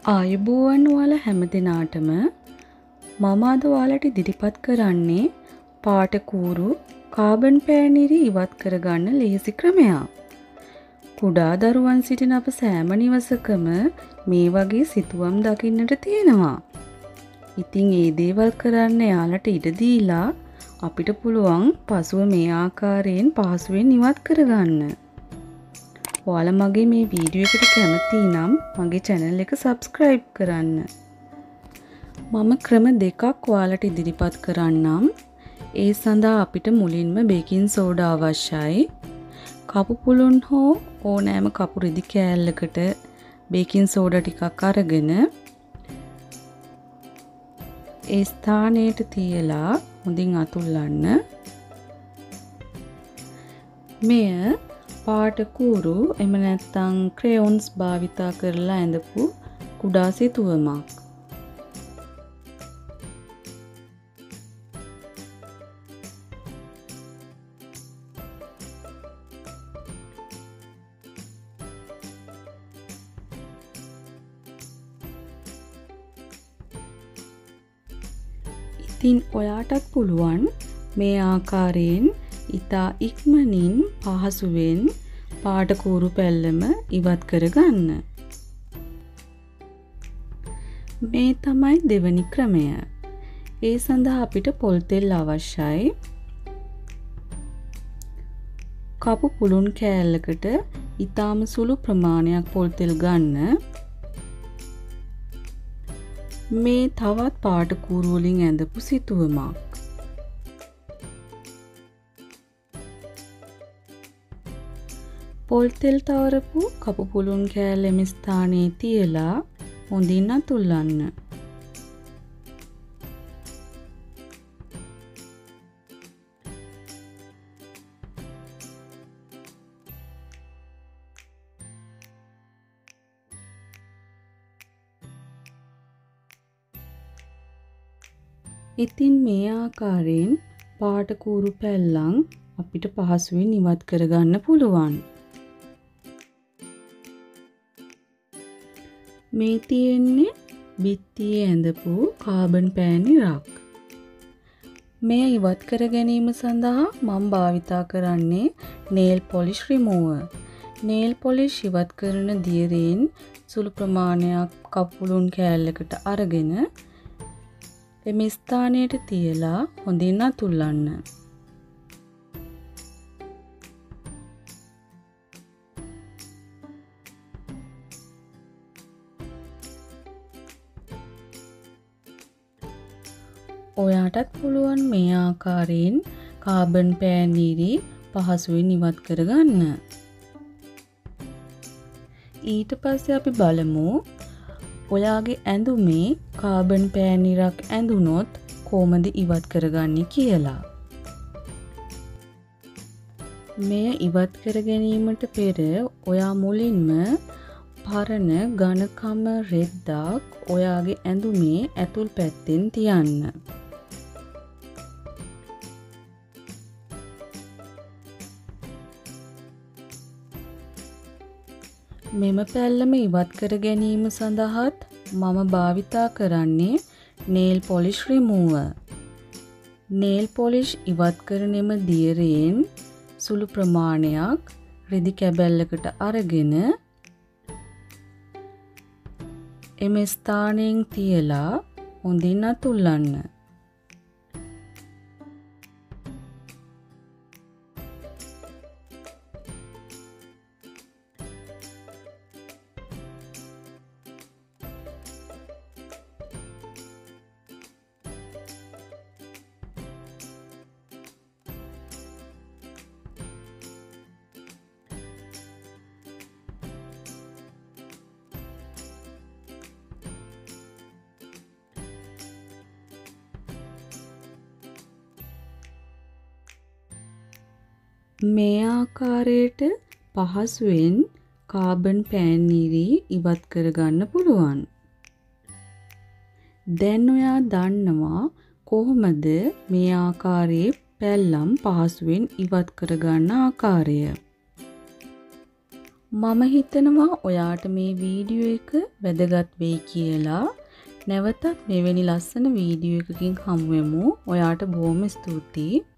ආයුබෝවන් ඔයාලා හැමදෙනාටම මම අද ඔයාලට ඉදිරිපත් කරන්නේ පාට කූරු කාබන් පෑනිරි ඉවත් කරගන්න ලේසි ක්‍රමයක්. කුඩා දරුවන් සිටින අප සෑම නිවසකම මේ වගේ සිතුවම් දකින්නට තියෙනවා. ඉතින් ඒ දේවල් කරන්න එයාලට ඉඩ දීලා අපිට පුළුවන් පසුව මේ ආකාරයෙන් පහසුවෙන් ඉවත් කරගන්න. ඔයාලා මගේ මේ වීඩියෝ එකට කැමති නම් මගේ channel එක subscribe කරන්න. මම ක්‍රම දෙකක් ඔයාලට ඉදිරිපත් කරන්නම්. ඒ සඳහා අපිට මුලින්ම බේකින් සෝඩා අවශ්‍යයි. කපු පුළුන් හෝ ඕනෑම කපු රෙදි කෑල්ලකට බේකින් සෝඩා ටිකක් අරගෙන ඒ ස්ථානයට තියලා හොඳින් අතුල්ලන්න. මෙය පාට කූරු එහෙම නැත්නම් ක්‍රයොන්ස් භාවිතා කරලා ඇඳපු කුඩා සිතුවමක්. ඉතින් ඔයාටත් පුළුවන් මේ ආකාරයෙන් ඉතා ඉක්මනින් පහසුවෙන් පාට කූරු පැල්ලම ඉවත් කරගන්න. මේ තමයි දෙවැනි ක්‍රමය. ඒ සඳහා අපිට පොල් තෙල් අවශ්‍යයි. කපු පුළුන් කෑල්ලකට ඉතාම සුළු ප්‍රමාණයක් පොල් තෙල් ගන්න. මේ තවත් පාට කූරු වලින් ඇඳපු සිතුවමක්. පොල් තෙල් තවරපු කපු පුළුන් කෑල්ල එම ස්ථානයේ තියලා හොඳින් අතුල්ලන්න. ඉතින් මේ ආකාරයෙන් පාට කූරු පැල්ලම් අපිට පහසුවෙන් ඉවත් කරගන්න පුළුවන්. මේ තියෙන්නේ බිත්තියේ ඇඳපු කාබන් පෑනිරක්. මේ ඉවත් කර ගැනීම සඳහා මම භාවිතා කරන්නේ nail polish remover. nail polish ඉවත් කරන දියරෙන් සුළු ප්‍රමාණයක් කපුළුන් කෑල්ලකට අරගෙන එම ස්ථානයට තියලා හොඳින් අතුල්ලන්න. ඔයාටත් පුළුවන් මේ ආකාරයෙන් කාබන් පෑනිරි පහසුවෙන් ඉවත් කරගන්න. ඊට පස්සේ අපි බලමු ඔයාගේ ඇඳුමේ කාබන් පෑනිරක් ඇඳුනොත් කොහොමද ඉවත් කරගන්නේ කියලා. මෙය ඉවත් කර ගැනීමට පෙර ඔයා මුලින්ම පරණ ඝනකම රෙද්දක් ඔයාගේ ඇඳුමේ ඇතුල් පැත්තෙන් තියන්න. මෙම පැල්ලම ඉවත් කර ගැනීම සඳහාත් මම භාවිතා කරන්නේ nail polish remover. nail polish ඉවත් කරන එම දියරෙන් සුළු ප්‍රමාණයක් රෙදි කැබැල්ලකට අරගෙන එම ස්ථානයෙන් තියලා හොඳින් අතුල්ලන්න. මේ ආකාරයට පහසුවෙන් කාබන් පෑනිරි ඉවත් කරගන්න පුළුවන්. දැන් ඔයා දන්නවා කොහොමද මේ ආකාරයේ පැල්ලම් පහසුවෙන් ඉවත් කරගන්න ආකාරය. මම හිතනවා ඔයාට මේ වීඩියෝ එක වැදගත් වෙයි කියලා. නැවතත් මෙවැනි ලස්සන වීඩියෝ එකකින් හමු වෙමු. ඔයාට බොහොම ස්තුතියි.